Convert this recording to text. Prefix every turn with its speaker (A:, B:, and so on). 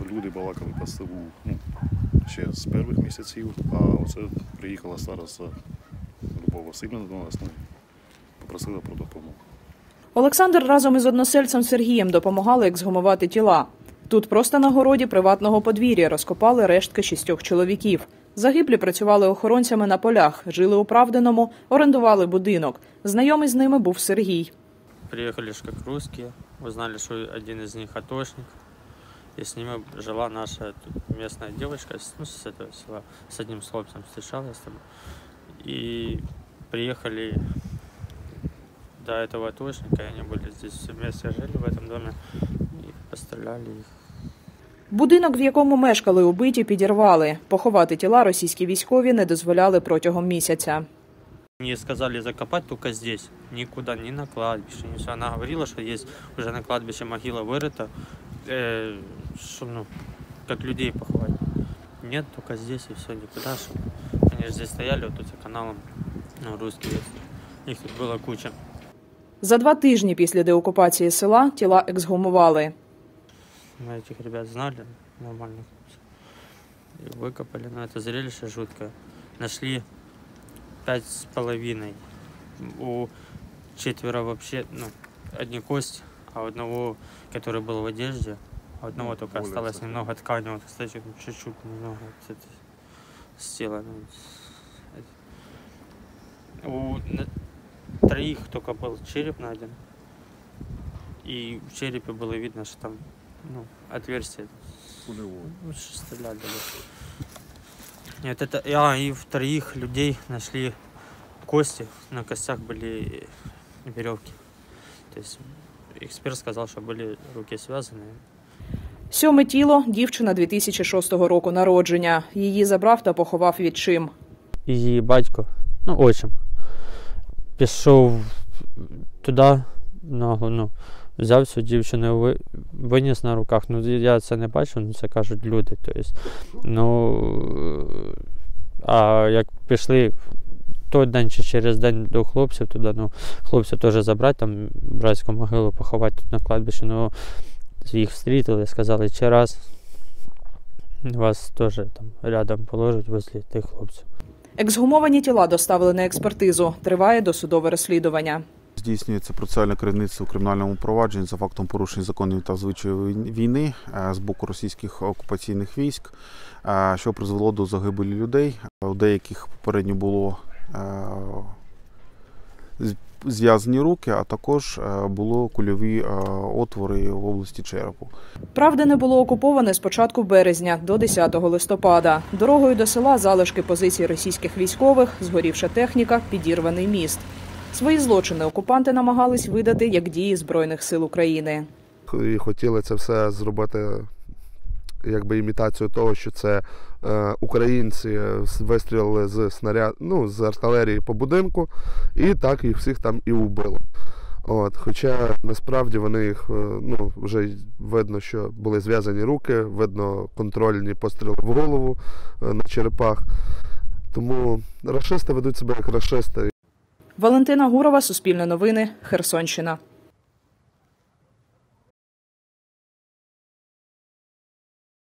A: люди балакали по селу ще з перших місяців, а оце приїхала зараз Любов Васильівна до нас, попросила про допомогу.
B: Олександр разом із односельцем Сергієм допомагали ексгумувати тіла. Тут просто на городі приватного подвір'я розкопали рештки 6 чоловіків. Загиблі працювали охоронцями на полях, жили у Правдиному, орендували будинок. Знайомий з ними був Сергій.
C: Приехали как русские, узнали, что один из них атошник. И с ними жила наша местная девочка, с этого села, с одним хлопцем встречалась там. И приехали до этого атошника, и они были здесь все вместе, жили в этом доме, и постреляли их.
B: Будинок, в якому мешкали убиті, підірвали. Поховати тіла російські військові не дозволяли протягом місяця.
C: Мне сказали закопать только здесь, никуда, ни на кладбище, ни все. Она говорила, что есть уже на кладбище могила вырыта, как людей поховать. Нет, только здесь и все, никуда. Они же здесь стояли, вот тут за каналом, русские, их тут было куча.
B: За 2 тижні після деокупації села тіла ексгумували.
C: Мы этих ребят знали, нормально. И выкопали, но это зрелище жуткое. Нашли 5,5. У 4 вообще, одни кости, а у одного, который был в одежде, а у одного только осталось немного ткани, вот, кстати, чуть-чуть немного с тела. У 3 только был череп найден, и в черепе было видно, что там отверстие. Стреляли. Нет, и в 3 людей нашли кости, на костях были веревки. То есть эксперт сказал, что были руки связаны.
B: 7 тіло – дівчина 2006 року народження. Її забрав та поховав відчим.
C: Її батько, отчим, пішов туди, взяв цю дівчину, виніс на руках. Я це не бачив, це кажуть люди. А як пішли той день чи через день до хлопців туди, хлопців теж забрати, там братську могилу поховати тут на кладбищі, їх встрітили, сказали, ще раз вас теж там рядом положать возле тих хлопців.
B: Ексгумовані тіла доставили на експертизу. Триває досудове розслідування.
A: Здійснюється процесуальне керівництво у кримінальному провадженні за фактом порушень законів та звичаїв війни з боку російських окупаційних військ, що призвело до загибелі людей. У деяких попередньо було зв'язані руки, а також були кульові отвори в області черепу.
B: Правдине було окуповане з початку березня до 10 листопада. Дорогою до села залишки позицій російських військових, згорівша техніка, підірваний міст. Свої злочини окупанти намагались видати як дії Збройних сил України.
D: І хотіли це все зробити імітацію того, що це українці вистрілили з артилерії по будинку, і так їх всіх там і вбило. Хоча насправді вони їх, вже видно, що були зв'язані руки, видно контрольні постріли в голову на черепах. Тому рашисти ведуть себе як рашисти.
B: Валентина Гурова, Суспільне новини, Херсонщина.